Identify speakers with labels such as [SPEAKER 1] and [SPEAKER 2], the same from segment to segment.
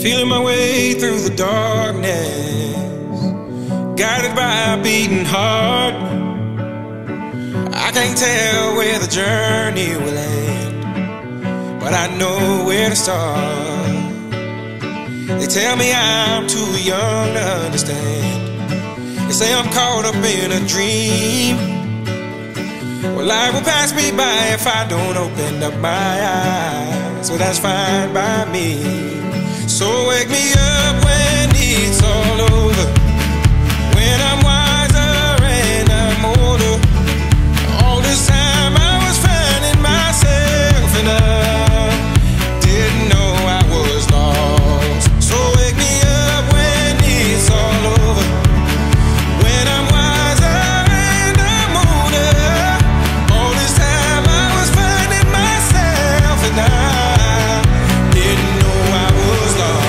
[SPEAKER 1] Feeling my way through the darkness, guided by a beating heart. I can't tell where the journey will end, but I know where to start. They tell me I'm too young to understand. They say I'm caught up in a dream. Well, life will pass me by if I don't open up my eyes. So that's fine by me. So wake me up when it's all over, when I'm wiser and I'm older. All this time I was finding myself and I didn't know I was lost. So wake me up when it's all over, when I'm wiser and I'm older. All this time I was finding myself and I didn't know I was lost.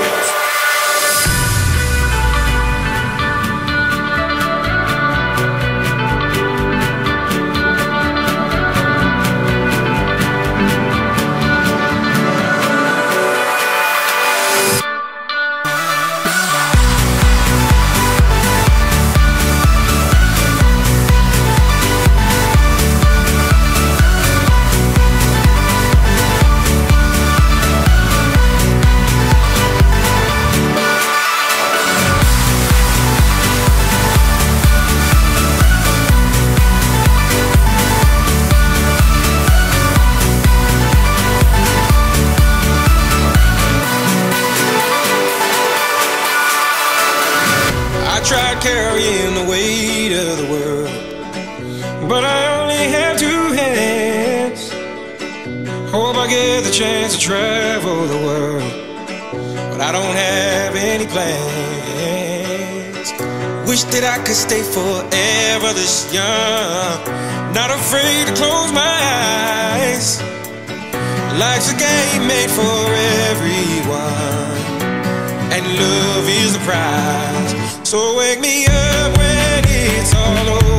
[SPEAKER 1] I tried carrying the weight of the world, but I only have two hands. Hope I get the chance to travel the world, but I don't have any plans. Wish that I could stay forever this young, not afraid to close my eyes. Life's a game made for everyone, and love is the prize. So wake me up when it's all over.